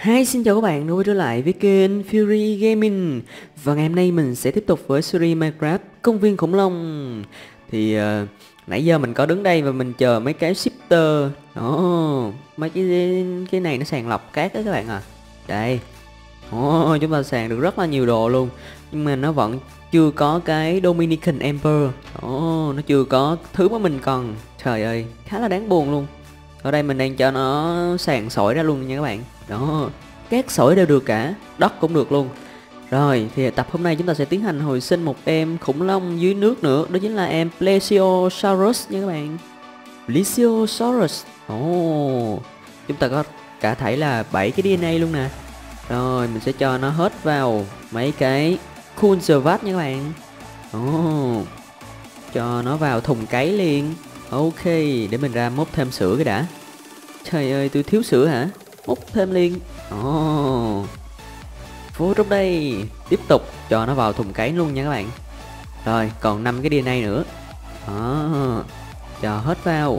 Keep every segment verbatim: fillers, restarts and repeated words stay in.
Hi, xin chào các bạn đã quay trở lại với kênh Fury Gaming. Và ngày hôm nay mình sẽ tiếp tục với series Minecraft Công viên khủng long. Thì uh, nãy giờ mình có đứng đây và mình chờ mấy cái shifter. Đó, mấy cái cái này nó sàng lọc cát đó các bạn à. Đây. Ồ, chúng ta sàng được rất là nhiều đồ luôn. Nhưng mà nó vẫn chưa có cái Dominican Emperor. Ồ, nó chưa có thứ mà mình cần. Trời ơi, khá là đáng buồn luôn. Ở đây mình đang cho nó sàn sỏi ra luôn nha các bạn. Đó, các sỏi đều được cả, đất cũng được luôn. Rồi, thì tập hôm nay chúng ta sẽ tiến hành hồi sinh một em khủng long dưới nước nữa. Đó chính là em Plesiosaurus nha các bạn. Plesiosaurus. Ồ, oh, chúng ta có cả thảy là bảy cái đê en a luôn nè. Rồi, mình sẽ cho nó hết vào mấy cái conservat nha các bạn. Ồ, oh, cho nó vào thùng cấy liền. Ok, để mình ra múc thêm sữa cái đã. Trời ơi, tôi thiếu sữa hả? Múc thêm liền. Ồ, oh, vô trong đây. Tiếp tục cho nó vào thùng cấy luôn nha các bạn. Rồi, còn năm cái đê en a nữa. Đó, cho hết vào.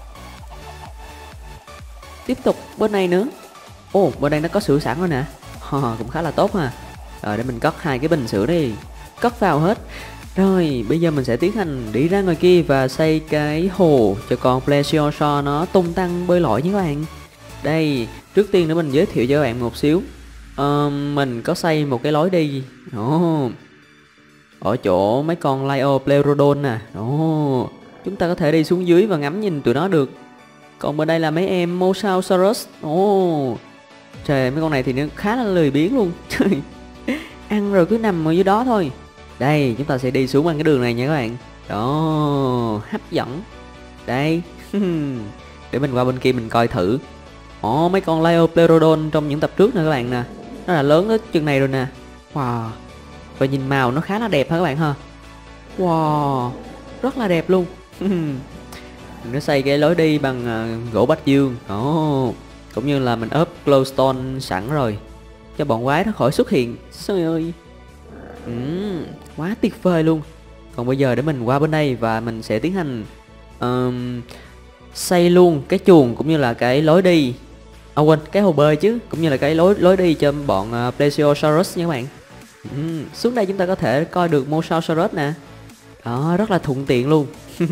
Tiếp tục bên này nữa. Ồ, oh, bên đây nó có sữa sẵn rồi nè. Oh, cũng khá là tốt ha. Rồi, để mình cất hai cái bình sữa đi. Cất vào hết. Rồi, bây giờ mình sẽ tiến hành đi ra ngoài kia và xây cái hồ cho con Plesiosaur nó tung tăng bơi lội nha các bạn. Đây, trước tiên nữa mình giới thiệu cho các bạn một xíu. uh, Mình có xây một cái lối đi. oh, Ở chỗ mấy con Liopleurodon nè. oh, Chúng ta có thể đi xuống dưới và ngắm nhìn tụi nó được. Còn bên đây là mấy em Mosasaurus. oh, Trời, mấy con này thì nó khá là lười biếng luôn. Ăn rồi cứ nằm ở dưới đó thôi. Đây, chúng ta sẽ đi xuống bằng cái đường này nha các bạn. Đó, hấp dẫn. Đây. Để mình qua bên kia mình coi thử. Ồ, mấy con Liopleurodon trong những tập trước nè các bạn nè. Nó là lớn tới chừng này rồi nè. Wow. Và nhìn màu nó khá là đẹp ha các bạn ha. Wow, rất là đẹp luôn. Nó xây cái lối đi bằng uh, gỗ bách dương. Ồ, cũng như là mình ốp glowstone sẵn rồi cho bọn quái nó khỏi xuất hiện. Trời ơi. Uhm, quá tuyệt vời luôn. Còn bây giờ để mình qua bên đây và mình sẽ tiến hành um, xây luôn cái chuồng cũng như là cái lối đi. À quên, cái hồ bơi chứ, cũng như là cái lối lối đi cho bọn uh, Plesiosaurus nha các bạn. uhm, Xuống đây chúng ta có thể coi được Mosasaurus nè. Đó, rất là thuận tiện luôn.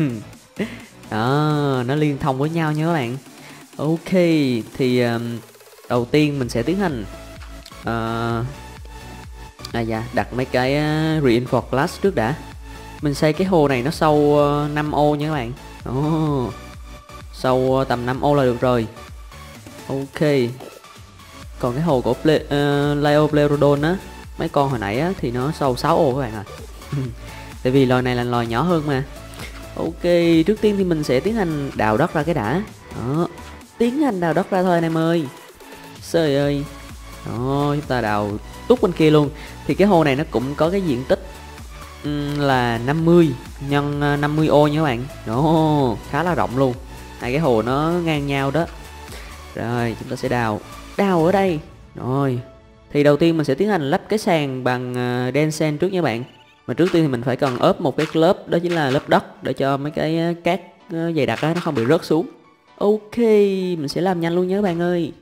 Đó, nó liên thông với nhau nha các bạn. Ok, thì um, đầu tiên mình sẽ tiến hành uh, À dạ, đặt mấy cái uh, reinforced glass trước đã. Mình xây cái hồ này nó sâu uh, năm ô nha các bạn. oh, Sâu uh, tầm năm ô là được rồi. Ok. Còn cái hồ của Ple uh, Liopleurodon á, mấy con hồi nãy á, thì nó sâu sáu ô các bạn ạ. À. Tại vì loài này là loài nhỏ hơn mà. Ok, trước tiên thì mình sẽ tiến hành đào đất ra cái đã. Đó, tiến hành đào đất ra thôi anh em ơi. Trời ơi. Đó, chúng ta đào tút bên kia luôn. Thì cái hồ này nó cũng có cái diện tích um, là năm mươi nhân năm mươi ô nha các bạn. Đó, khá là rộng luôn. Hai cái hồ nó ngang nhau đó. Rồi, chúng ta sẽ đào. Đào ở đây. Rồi. Thì đầu tiên mình sẽ tiến hành lắp cái sàn bằng uh, đen sen trước nha các bạn. Mà trước tiên thì mình phải cần ốp một cái lớp, đó chính là lớp đất, để cho mấy cái cát uh, dày đặc đó, nó không bị rớt xuống. Ok, mình sẽ làm nhanh luôn nha các bạn ơi.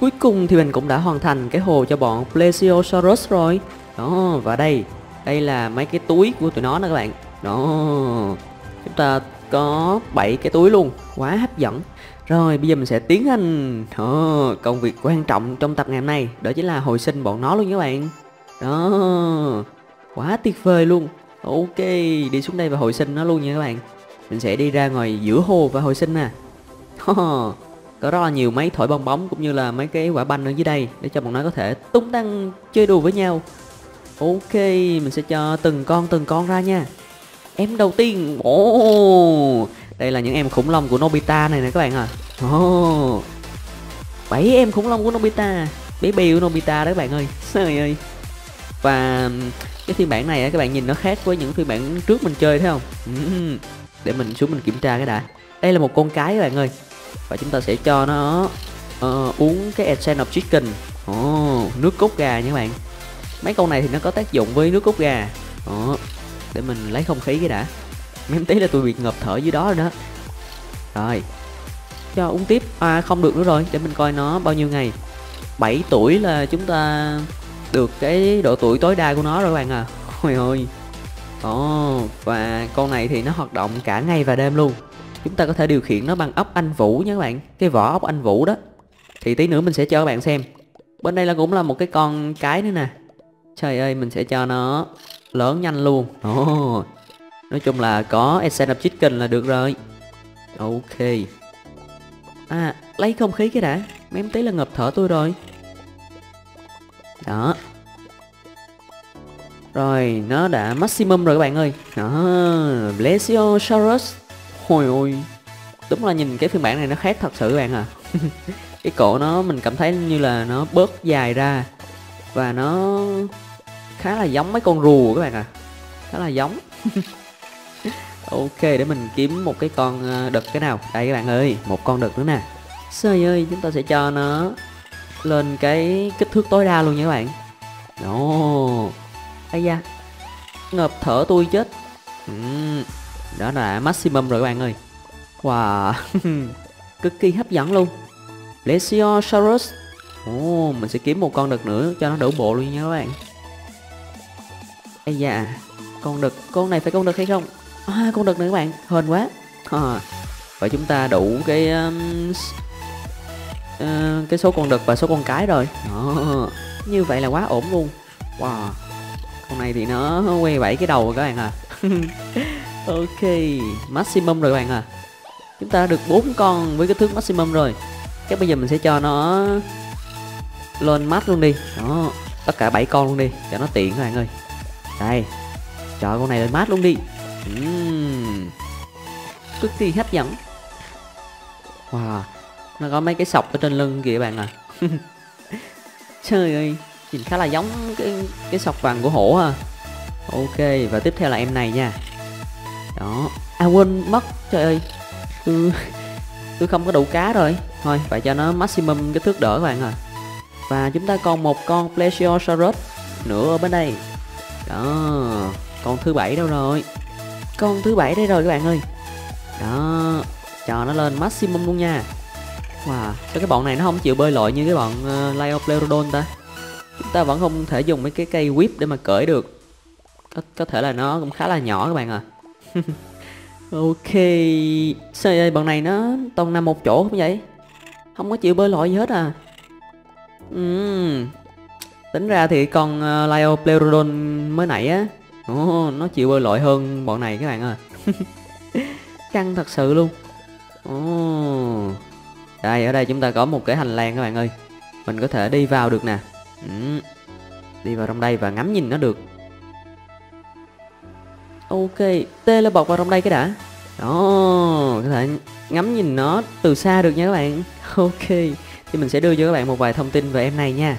Cuối cùng thì mình cũng đã hoàn thành cái hồ cho bọn Plesiosaurus rồi. Đó, và đây, đây là mấy cái túi của tụi nó nè các bạn. Đó, chúng ta có bảy cái túi luôn, quá hấp dẫn. Rồi bây giờ mình sẽ tiến hành đó, công việc quan trọng trong tập ngày hôm nay, đó chính là hồi sinh bọn nó luôn các bạn. Đó, quá tuyệt vời luôn. Ok, đi xuống đây và hồi sinh nó luôn nha các bạn. Mình sẽ đi ra ngoài giữa hồ và hồi sinh nè. Có rất là nhiều máy thổi bong bóng cũng như là mấy cái quả banh ở dưới đây để cho bọn nó có thể tung tăng chơi đùa với nhau. Ok, mình sẽ cho từng con từng con ra nha. Em đầu tiên, ồ, đây là những em khủng long của Nobita này nè các bạn à. Ồ, bảy em khủng long của Nobita, bé bèo của Nobita đó các bạn ơi. Trời ơi. Và cái phiên bản này á, các bạn nhìn nó khác với những phiên bản trước mình chơi thấy không? Uhm, để mình xuống mình kiểm tra cái đã. Đây là một con cái các bạn ơi. Và chúng ta sẽ cho nó uh, uống cái Essence of Chicken. Oh, nước cốt gà nha các bạn. Mấy con này thì nó có tác dụng với nước cốt gà. Đó, để mình lấy không khí cái đã. Mấy tí là tôi bị ngợp thở dưới đó rồi đó. Rồi, cho uống tiếp. À không được nữa rồi, để mình coi nó bao nhiêu ngày. Bảy tuổi là chúng ta được cái độ tuổi tối đa của nó rồi các bạn à. Ôi ôi. Ồ, và con này thì nó hoạt động cả ngày và đêm luôn. Chúng ta có thể điều khiển nó bằng ốc anh vũ nha các bạn. Cái vỏ ốc anh vũ đó. Thì tí nữa mình sẽ cho các bạn xem. Bên đây là cũng là một cái con cái nữa nè. Trời ơi, mình sẽ cho nó lớn nhanh luôn. Ồ, nói chung là có Essence of Chicken là được rồi. Ok. À, lấy không khí cái đã. Mấy em tí là ngập thở tôi rồi. Đó. Rồi, nó đã maximum rồi các bạn ơi. Đó, Plesiosaurus. Ôi ôi, đúng là nhìn cái phiên bản này nó khác thật sự các bạn à. Cái cổ nó mình cảm thấy như là nó bớt dài ra. Và nó khá là giống mấy con rùa các bạn à. Khá là giống. Ok, để mình kiếm một cái con đực cái nào. Đây các bạn ơi, một con đực nữa nè. Trời ơi, chúng ta sẽ cho nó lên cái kích thước tối đa luôn nha các bạn. Ồ, ây da, ngợp thở tôi chết. uhm, Đó là maximum rồi các bạn ơi. Wow. Cực kỳ hấp dẫn luôn. Plesiosaurus. Ồ, mình sẽ kiếm một con đực nữa cho nó đổ bộ luôn nha các bạn. Ây da, con đực, con này phải con đực hay không? À, con đực này các bạn, hên quá. À, và chúng ta đủ cái um, uh, cái số con đực và số con cái rồi. Đó, như vậy là quá ổn luôn. Wow, con này thì nó quay bảy cái đầu rồi các bạn à. Ok, maximum rồi các bạn à. Chúng ta được bốn con với kích thước maximum rồi. Chắc bây giờ mình sẽ cho nó lên max luôn đi. Đó, tất cả bảy con luôn đi cho nó tiện các bạn ơi. Đây, cho con này lên max luôn đi. uhm, Cực kỳ hấp dẫn. Wow, nó có mấy cái sọc ở trên lưng kìa các bạn à. Trời ơi, nhìn khá là giống cái cái sọc vàng của hổ ha. Ok, và tiếp theo là em này nha. Đó, à quên mất, trời ơi. Ừ, tôi không có đủ cá rồi. Thôi, phải cho nó maximum kích thước đỡ các bạn à. Và chúng ta còn một con Plesiosaurus nữa ở bên đây. Đó, con thứ bảy đâu rồi? Con thứ bảy đây rồi các bạn ơi. Đó, cho nó lên maximum luôn nha. Wow, sao cái bọn này nó không chịu bơi lội như cái bọn uh, Liopleurodon ta? Chúng ta vẫn không thể dùng mấy cái cây whip để mà cởi được. Có, có thể là nó cũng khá là nhỏ các bạn à. Ok, sao vậy? Bọn này nó toàn nằm một chỗ không vậy? Không có chịu bơi lội gì hết à. uhm, Tính ra thì con uh, Liopleurodon mới nãy á, oh, nó chịu bơi lội hơn bọn này các bạn à. Căng thật sự luôn. oh. Đây, ở đây chúng ta có một cái hành lang các bạn ơi. Mình có thể đi vào được nè. uhm. Đi vào trong đây và ngắm nhìn nó được. Ok, tê lên bọc vào trong đây cái đã. Đó, có thể ngắm nhìn nó từ xa được nha các bạn. Ok, thì mình sẽ đưa cho các bạn một vài thông tin về em này nha.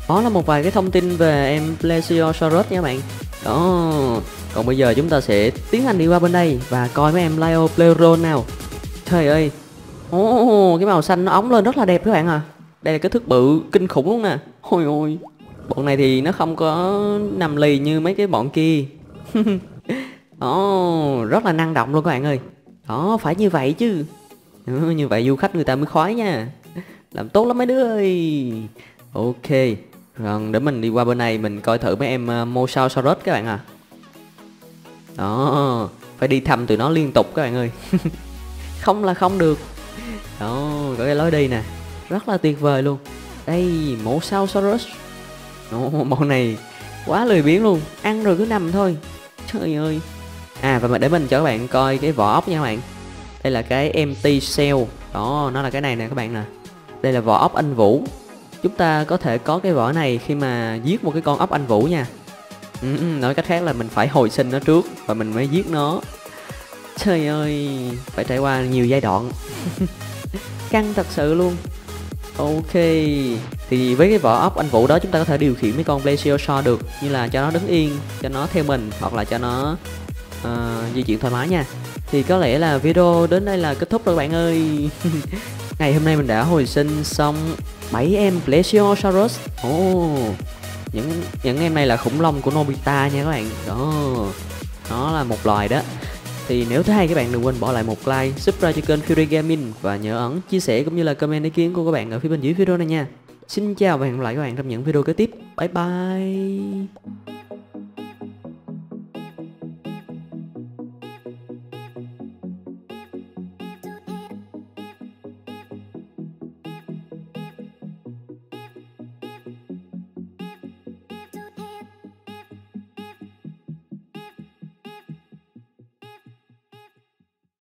Đó là một vài cái thông tin về em Plesiosaurus nha các bạn. Đó. Còn bây giờ chúng ta sẽ tiến hành đi qua bên đây và coi mấy em Liopleuron nào. Trời ơi. Ồ, cái màu xanh nó óng lên rất là đẹp các bạn à. Đây là cái thước bự kinh khủng luôn nè. Ôi ôi. Bọn này thì nó không có nằm lì như mấy cái bọn kia. Ồ, rất là năng động luôn các bạn ơi. Đó, phải như vậy chứ. Ừ, như vậy du khách người ta mới khoái nha. Làm tốt lắm mấy đứa ơi. Ok. Rồi để mình đi qua bên này mình coi thử mấy em uh, Mosasaurus các bạn à. Đó, phải đi thăm tụi nó liên tục các bạn ơi. Không là không được. Đó, có cái lối đi nè. Rất là tuyệt vời luôn. Đây, Mosasaurus. Ồ, bọn này quá lười biếng luôn. Ăn rồi cứ nằm thôi. Trời ơi. À và để mình cho các bạn coi cái vỏ ốc nha các bạn. Đây là cái empty shell. Đó, nó là cái này nè các bạn nè. Đây là vỏ ốc anh vũ. Chúng ta có thể có cái vỏ này khi mà giết một cái con ốc anh vũ nha. Ừ, nói cách khác là mình phải hồi sinh nó trước và mình mới giết nó. Trời ơi, phải trải qua nhiều giai đoạn. Căng thật sự luôn. Ok, thì với cái vỏ ốc anh vũ đó chúng ta có thể điều khiển mấy con Plesiosaur được. Như là cho nó đứng yên, cho nó theo mình, hoặc là cho nó uh, di chuyển thoải mái nha. Thì có lẽ là video đến đây là kết thúc rồi các bạn ơi. Ngày hôm nay mình đã hồi sinh xong bảy em Plesiosaurus. Ồ, oh, những những em này là khủng long của Nobita nha các bạn. Đó, nó là một loài đó. Thì nếu thấy hay các bạn đừng quên bỏ lại một like, subscribe cho kênh Fury Gaming và nhớ ấn chia sẻ cũng như là comment ý kiến của các bạn ở phía bên dưới video này nha. Xin chào và hẹn gặp lại các bạn trong những video kế tiếp. Bye bye.